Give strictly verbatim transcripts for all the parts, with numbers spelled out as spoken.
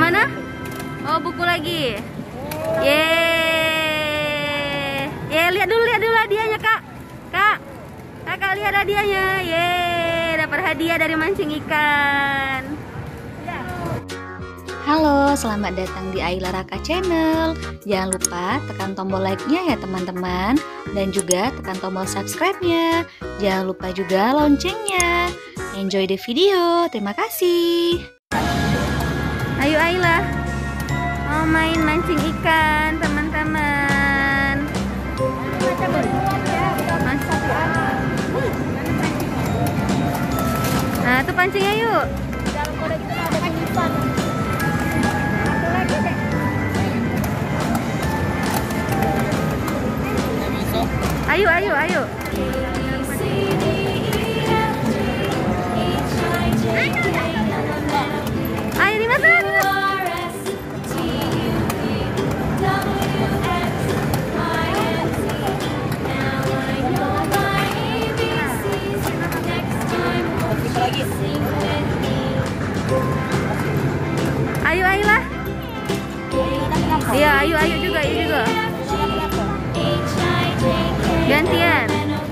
mana? Oh, buku lagi. Yeay. Yeay, lihat dulu, lihat dulu hadiahnya, Kak. Kak. Kakak lihat hadiahnya. Yeay, dapat hadiah dari mancing ikan. Halo, selamat datang di Ayla Raka Channel. Jangan lupa tekan tombol like-nya ya teman-teman. Dan juga tekan tombol subscribe-nya. Jangan lupa juga loncengnya. Enjoy the video, terima kasih. Ayo Ayla, mau main mancing ikan teman-teman. Nah, tuh pancingnya yuk. Ayo, ayo, ayo. Ayo dimasak. Ayo, Ayla. Iya, ayo, ayo juga, ayo juga. Gantian.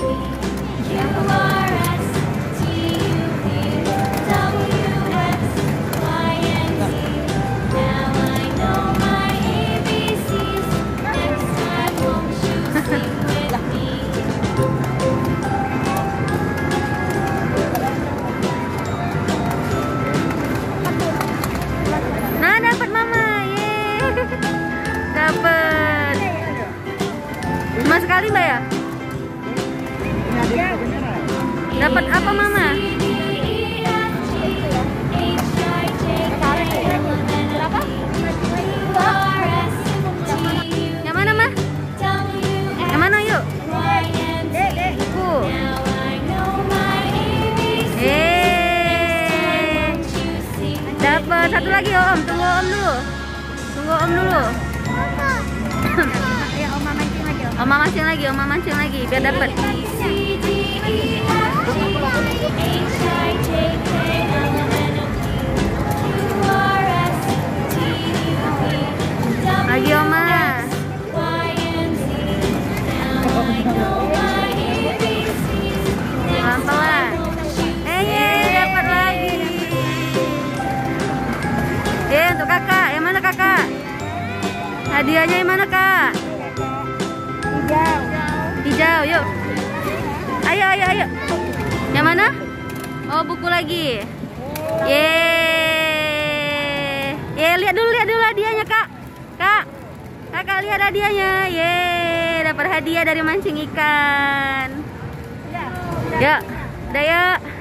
Nah, dapat mama. Yeay. Dapat. Cuma sekali, Mbak ya? Dapat apa mama? Yang mana mah? Yang mana yuk? Buku. Eh, dapat satu lagi om. Tunggu om dulu. Tunggu om dulu. Ya oma mancing lagi. Oma mancing lagi. Oma mancing lagi biar dapat. Lagi oma. Pelan-pelan. Eh, yeay, dapat lagi. Eh, untuk kakak. Yang mana kakak? Hadiahnya yang mana kak? Hijau. Hijau, yuk. Ayo, ayo, ayo. Yang mana? Oh, buku lagi. Yeay. Yeay, lihat dulu, lihat dulu hadiahnya, Kak. Kak. Kakak lihat hadiahnya. Yeay, dapat hadiah dari mancing ikan. Yuk. Udah, yuk.